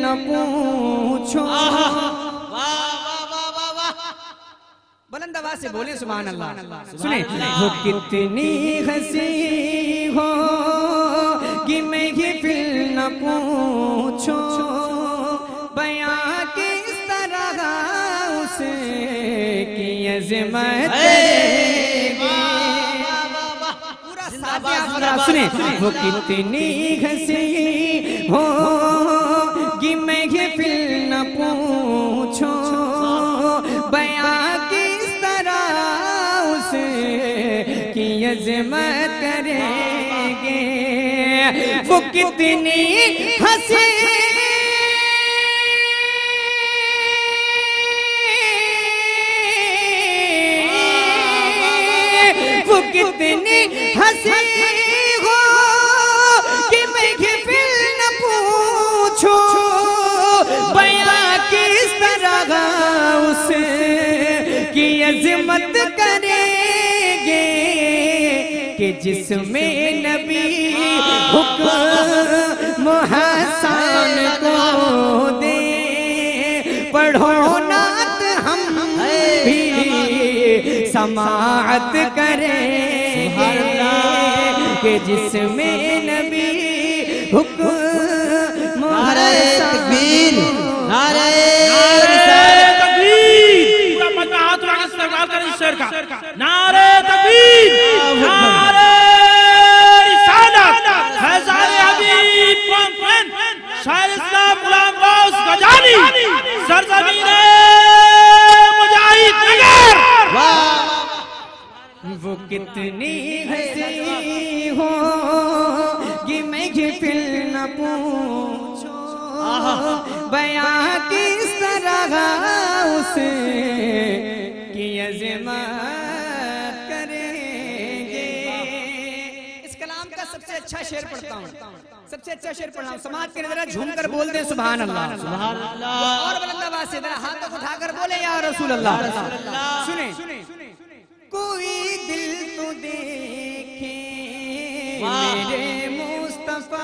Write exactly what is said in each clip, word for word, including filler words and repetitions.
न पूछो। बुलंद आवाज से बोले सुभान अल्लाह। सुने, वो कितनी हंसी हो कि महफिल न पूछो, बयां किस तरह उसे की अज़मत करेंगे। सुने, वो कितनी हंसी हो कि महफिल न पूछो, बयां किस तरह उसे की अज़मत करेंगे। वो कितनी हंसी वो कितनी हंसी हो कि महफिल न पूछो, बयां किस तरह उसे की अज़मत करेंगे कि जिसमें नबी हुक्म हसन को दे। पढ़ो नात हम भी समाअत करेंगे कि जिसमें नबी हुक्म हसन। नारे नारे तकबीर, नारे रिसालत, फैज़ान हबीब कॉन्फ्रेंस, शायर इस्लाम गुलाम गौस गजानी, सरज़मीन मुजाहिद नगर। वो कितनी हंसी हो कि महफिल न पूछो, बयां किस तरह उसे की अज़मत करेंगे। इस कलाम का सबसे अच्छा शेर पढ़ता हूँ, सबसे अच्छा शेर पढ़ा हूँ। समाज के नजर झूम कर बोल दे सुभान अल्लाह, सुभान अल्लाह। और बुलंद आवाज से जरा हाथों को उठाकर बोले या रसूल अल्लाह। सुने, कोई दिल तो देखे मेरे मुस्तफा,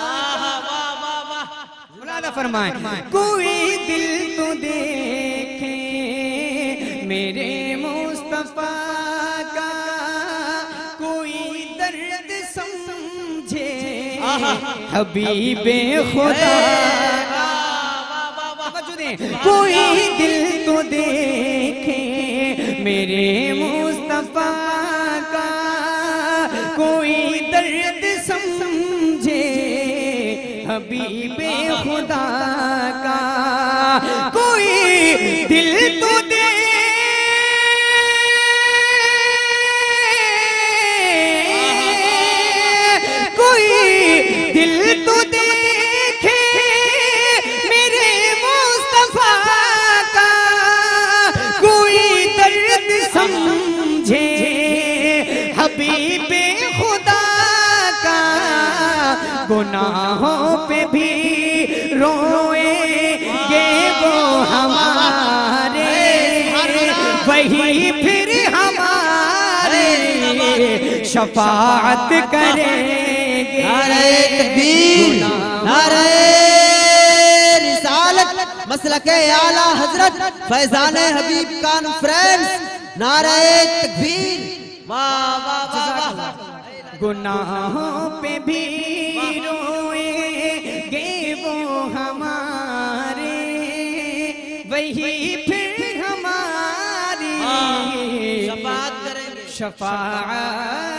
मुलादा फरमाए, कोई दिल तो देखे मेरे मुस्तफा का, कोई दर्द समझे हबीबे खुदा। कोई दिल तो देखे मेरे मुस्तफा का, कोई दर्द समझे हबीबे खुदा का, कोई दिल तो दे कोई दिल तो देखे मेरे मुस्तफा का, कोई दर्द समझे हबीबे खुदा का, गुनाहों पे भी रोएंगे वो हमारे, वही फिर हमारे शफाअत करेंगे। नारे तकबीर, नारे रिसालत, मसलके आला हजरत फैजान हबीब कॉन्फ्रेंस, नारे तकबीर। वाह वाह वाह। गुनाहों पे भी रोएंगे वो हमारे, वही फिर हमारी शफाअत करेंगे, शफाअत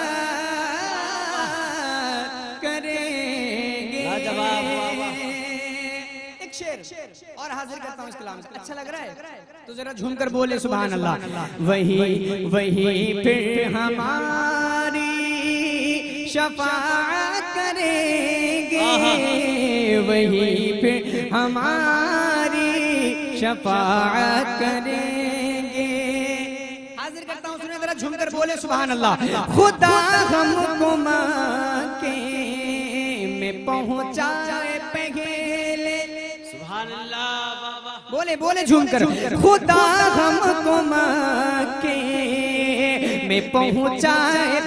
करेंगे। एक शेर और हाजिर करता हूँ इस कलाम से। अच्छा लग रहा है तो जरा झूम कर बोले सुभान अल्लाह। वही वही फिर हमारी शफाअत करेंगे, वही फिर हमारी शफाअत करेंगे। हाजिर करता हूँ, सुने जरा झूम कर बोले सुभान अल्लाह। खुदा हमको मक्के में पहुँचाए पहले, सुभान अल्लाह। बोले बोले झूम कर, खुदा हमको मक्के में पहुँचाए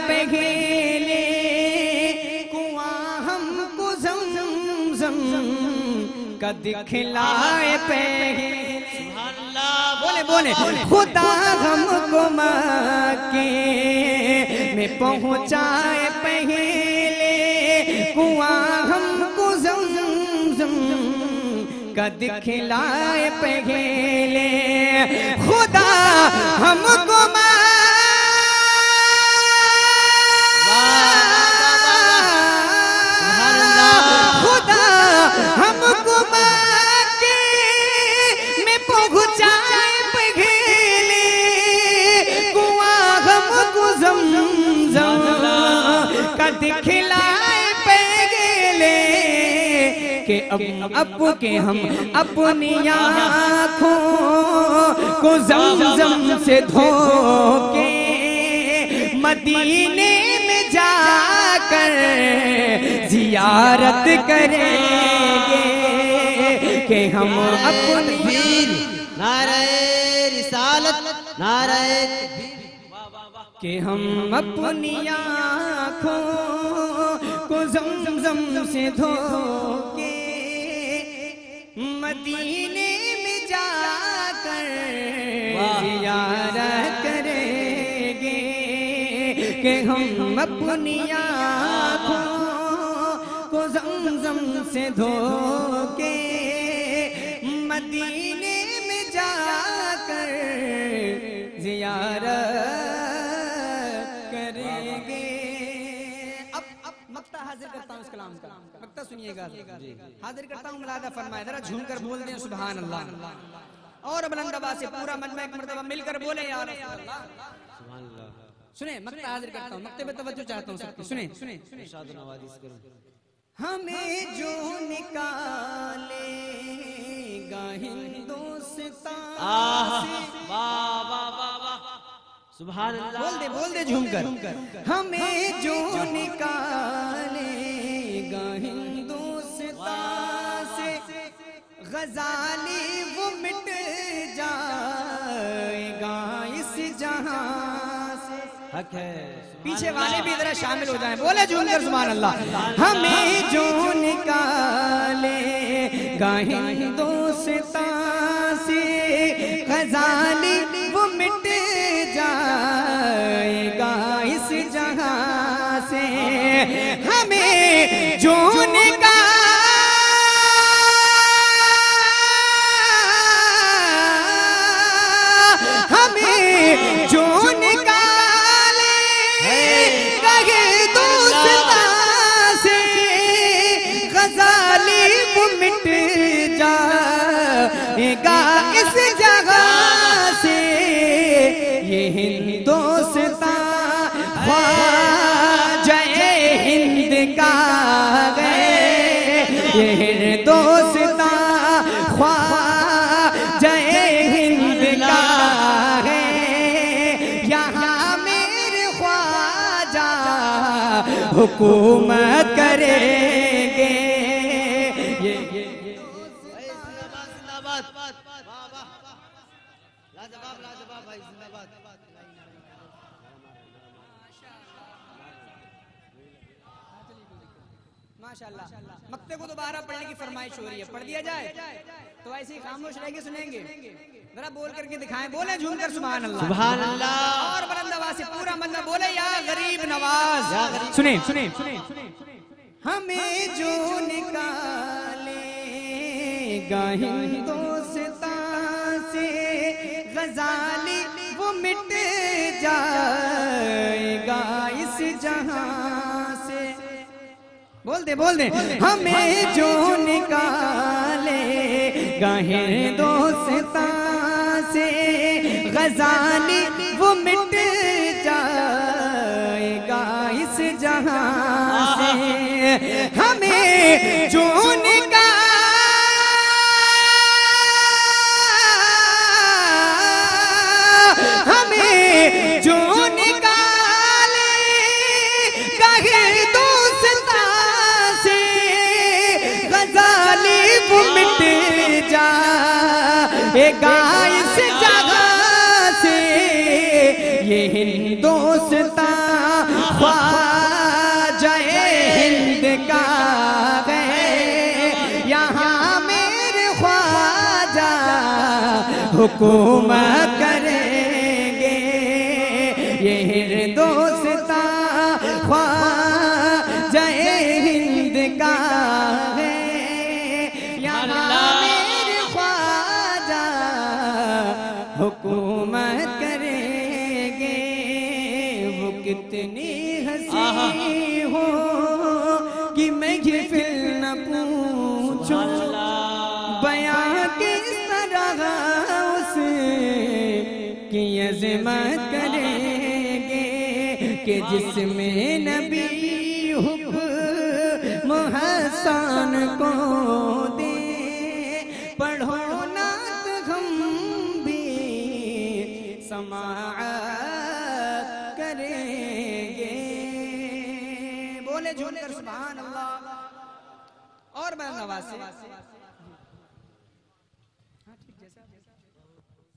पहले, कुआं हमको ज़मज़म का दिखलाए पहले। सुभान अल्लाह। बोले बोले खुदा हमको मक्के में पहुँचाए पहले, कुआं हमको ज़मज़म का दिखलाए पहले। खुदा हमको खुदा हमको मक्के में पहुँचाए पहले, कुआं हमको ज़मज़म का दिखलाए पहले। के अब अब के हम अपनी आँखों को ज़मज़म से धो के मदीने में जाकर जियारत करेंगे। के हम अपनी तकबीर, नारे रिसालत, नारे के हम अपनी आँखों को ज़मज़म से धो के मदीने में जाकर जियारत करेंगे। के हम अपनी आँखों को ज़मज़म से धो के मदीने में जाकर जियारत करेंगे। अब अब मक्ता हाजिर करता हूँ इस कलाम का, मक्ता सुनिएगा, हाजिर करता हूँ, मुलादा फरमाए, जरा झूम कर बोल दें सुभान अल्लाह। और बुलंद आवाज़ से पूरा मजमा एक मर्तबा मिलकर बोले या रसूल अल्लाह। सुने, मक्ता हाजिर करता हूँ, मक्ते पे तवज्जो चाहता हूँ सबकी। सुने सुने हमें जो निकालेगा हिंदुस्तान से, वाह वाह वाह वाह, सुभान अल्लाह। बोल दे बोल दे झूम कर, हमें जो निकालेगा हिंदुस्तान से, गजाली वो मिट जाएगा इस जहां से। हक है। पीछे वाले भी जरा शामिल हो जाएं, बोले झूम कर सुभान अल्लाह। हमें जो निकालेगा हिंदुस्तान से, गजाली वो मिट जाएगा इस जहां से। हमें जो निकाल हमें जो मिट जाएगा इस जगह से, ये हिंदुस्तान ख्वाजा हिंद का है, ये हिंदुस्तान ख्वाजा हिंद का है। यहाँ मेरे ख्वाजा हुकूमत करेंगे। लाजवाब लाजवाब भाई, जिंदाबाद। माशाल्लाह। मक्ते को दोबारा पढ़ने की फरमाइश हो रही है, पढ़ दिया जाए तो ऐसे ही खामोश रहेंगे, सुनेंगे, जरा बोल करके दिखाएं, बोले झूम कर सुभान अल्लाह। सुभान अल्लाह। और बुलंद आवाज़ से पूरा मंदा बोले या गरीब नवाज। सुने सुने सुने हमें जो निकालेगा हिंदुस्तान से, गजाली वो मिट जाएगा इस जहां से। बोल दे बोल दे हमें जो निकालेगा हिंदुस्तान से, गजाली वो मिट जाएगा इस जहां से। हमें जो जो निकाले गहे दोस्तां से, गजाली वो मिट जाएगा इस जगह से। ये हिंदुस्तान ख्वाजा हिंद का है, हुकूमत करेंगे ये हिंदुस्तां ख्वाजा हिंद का है यहाँ मेरे ख्वाजा हुकूमत करेंगे। वो कितनी हंसी हो कि मैं ये फिर न पूछूं बयां किस तरह उसे की अज़मत करेंगे कि जिसमें नबी हुक्म हसन को दे पढ़ो नात हम भी समाअत करेंगे। बोले झूमकर सुभान अल्लाह और बुलंद आवाज से